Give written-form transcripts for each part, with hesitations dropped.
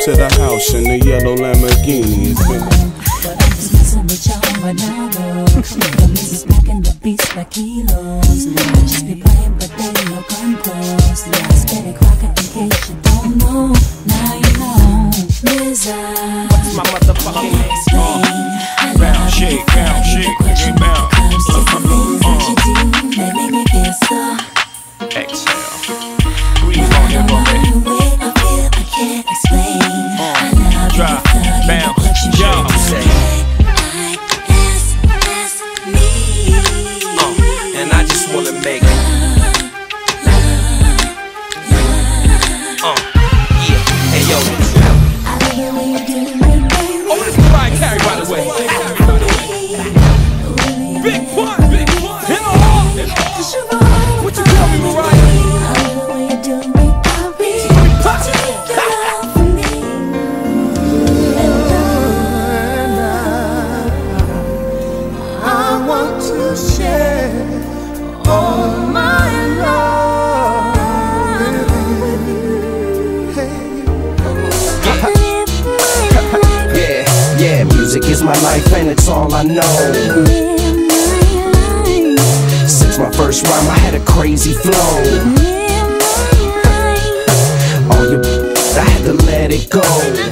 to the house in the yellow Lamborghini. It's been but I'm just messing with y'all right now, though. The music's packing the beats like kilos. Just be playing, but they no come close. Steady clocking in case you don't know. Now you know. Lizard, what's my motherfucking name? Bounce, shake, bounce, shake, get bounce. That make me feel so. Exhale. Breathe on your body. I feel I can't explain. Drop, bounce, jump. And I just wanna make yeah, hey yo. Oh, this is Mariah Carey, by the way. Big one, in the hall. What you tell me, Mariah? I want to share all my love with you. Hey. Yeah, music is my life and it's all I know. Since my first rhyme I had a crazy flow. All you I had to let it go.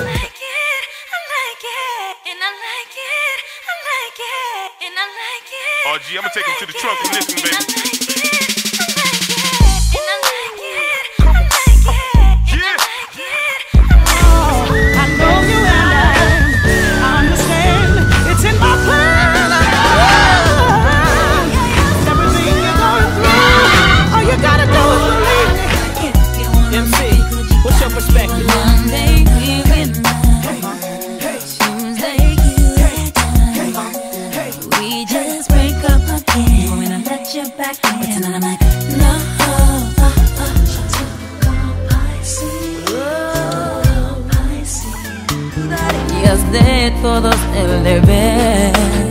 Oh, G, I'ma take him to the trunk and listen, baby. Back but tonight I'm like, no, I see. Y es de todos el deber